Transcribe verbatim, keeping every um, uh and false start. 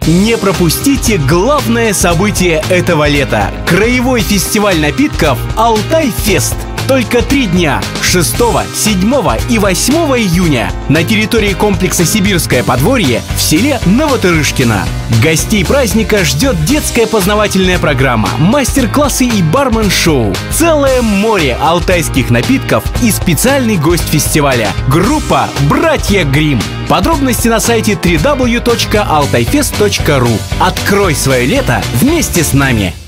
Не пропустите главное событие этого лета – краевой фестиваль напитков «Алтай-Фест». Только три дня – шестого, седьмого и восьмого июня на территории комплекса «Сибирское подворье» в селе Новотырышкино. Гостей праздника ждет детская познавательная программа, мастер-классы и бармен-шоу, целое море алтайских напитков и специальный гость фестиваля – группа «Братья Гримм». Подробности на сайте дабл ю дабл ю дабл ю точка алтайфест точка ру. Открой свое лето вместе с нами!